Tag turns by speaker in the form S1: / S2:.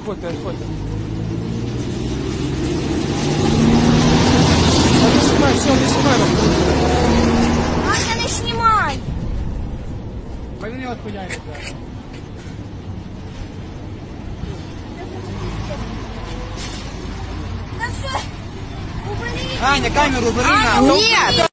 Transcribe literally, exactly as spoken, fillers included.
S1: Відходьте, відходьте. Не знімай, все, не знімай.
S2: Аня, не знімай.
S1: Хай вони відходяють.
S2: Та що? Убери.
S1: Аня, камеру бери на.
S2: Ні.